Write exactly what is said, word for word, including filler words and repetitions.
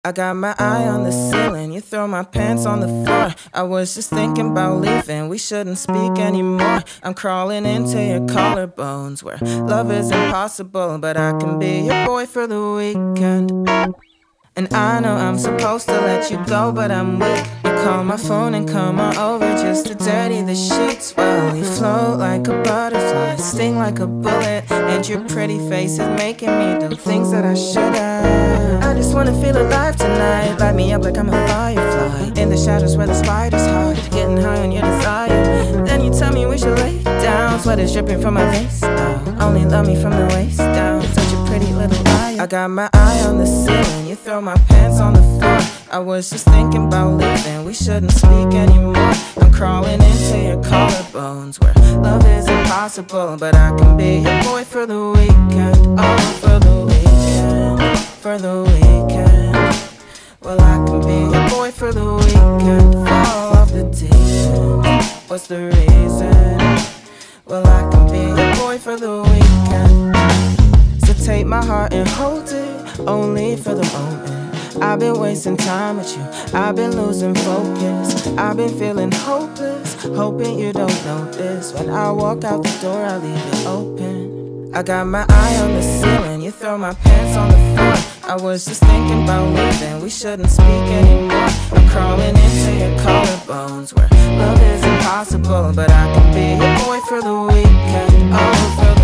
I got my eye on the ceiling, you throw my pants on the floor. I was just thinking about leaving, we shouldn't speak anymore. I'm crawling into your collarbones, where love is impossible, but I can be your boy for the weekend. And I know I'm supposed to let you go, but I'm weak. You call my phone and come on over just to dirty the sheets. Well, you float like a butterfly, sting like a bullet, and your pretty face is making me do things that I shouldn't. I just wanna feel alive tonight, light me up like I'm a firefly, in the shadows where the spiders hide, getting high on your desire. Then you tell me we should lay down, sweat is dripping from my face now. Only love me from the waist down, such a pretty little eye. I got my eye on the ceiling, you throw my pants on the floor. I was just thinking about leaving, we shouldn't speak anymore. I'm crawling into your collarbones, where love is impossible, but I can be your boy for the weekend. Oh, for the weekend, for the weekend. Well, I can be your boy for the weekend. Fall off the deep end, what's the reason? Well, I can be your boy for the weekend. So take my heart and hold it, only for the moment. I've been wasting time with you, I've been losing focus, I've been feeling hopeless, hoping you don't notice. When I walk out the door, I leave it open. I got my eye on the ceiling, you throw my pants on the floor. I was just thinking about leaving, we shouldn't speak anymore. I'm crawling into your collarbones, where love is impossible, but I can be your boy for the weekend. Oh, for the